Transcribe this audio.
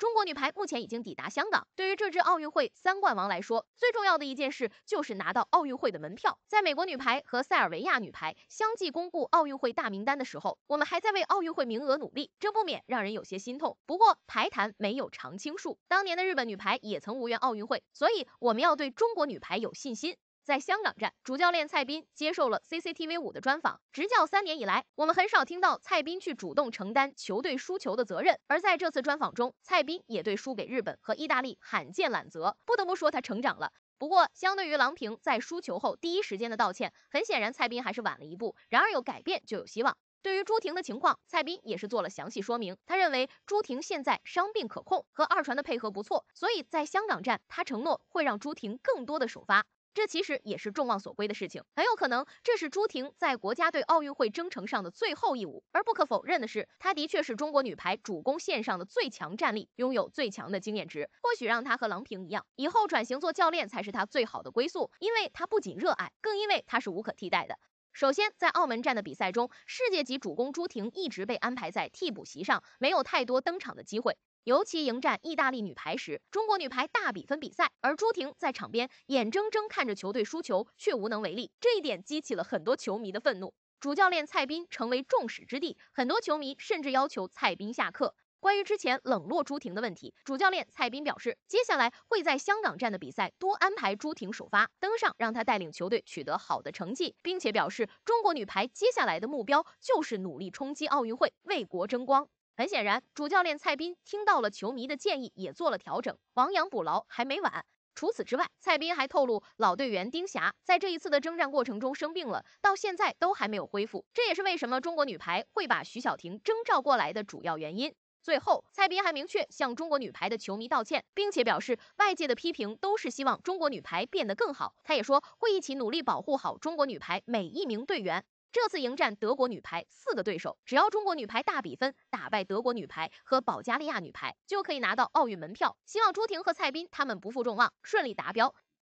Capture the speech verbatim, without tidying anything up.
中国女排目前已经抵达香港。对于这支奥运会三冠王来说，最重要的一件事就是拿到奥运会的门票。在美国女排和塞尔维亚女排相继公布奥运会大名单的时候，我们还在为奥运会名额努力，这不免让人有些心痛。不过排坛没有常青树，当年的日本女排也曾无缘奥运会，所以我们要对中国女排有信心。在香港站，主教练蔡斌接受了 C C T V 五的专访。执教三年以来，我们很少听到蔡斌去主动承担球队输球的责任，而在这次专访中，蔡斌也对输给日本和意大利罕见揽责，不得不说他成长了。不过，相对于郎平在输球后第一时间的道歉，很显然蔡斌还是晚了一步。然而有改变就有希望。对于朱婷的情况，蔡斌也是做了详细说明。他认为朱婷现在伤病可控，和二传的配合不错，所以在香港站，他承诺会让朱婷更多的首发。这其实也是众望所归的事情，很有可能这是朱婷在国家队奥运会征程上的最后一舞。而不可否认的是，她的确是中国女排主攻线上的最强战力，拥有最强的经验值。或许让她和郎平一样，以后转型做教练才是她最好的归宿，因为她不仅热爱，更因为她是无可替代的。首先，在澳门站的比赛中，世界级主攻朱婷一直被安排在替补席上，没有太多登场的机会。尤其迎战意大利女排时，中国女排大比分比赛，而朱婷在场边眼睁睁看着球队输球，却无能为力，这一点激起了很多球迷的愤怒。主教练蔡斌成为众矢之的，很多球迷甚至要求蔡斌下课。关于之前冷落朱婷的问题，主教练蔡斌表示，接下来会在香港站的比赛多安排朱婷首发登上，让她带领球队取得好的成绩，并且表示中国女排接下来的目标就是努力冲击奥运会，为国争光。很显然，主教练蔡斌听到了球迷的建议，也做了调整，亡羊补牢还没晚。除此之外，蔡斌还透露，老队员丁霞在这一次的征战过程中生病了，到现在都还没有恢复，这也是为什么中国女排会把徐晓婷征召过来的主要原因。最后，蔡斌还明确向中国女排的球迷道歉，并且表示外界的批评都是希望中国女排变得更好。他也说会一起努力保护好中国女排每一名队员。这次迎战德国女排四个对手，只要中国女排大比分打败德国女排和保加利亚女排，就可以拿到奥运门票。希望朱婷和蔡斌他们不负众望，顺利达标。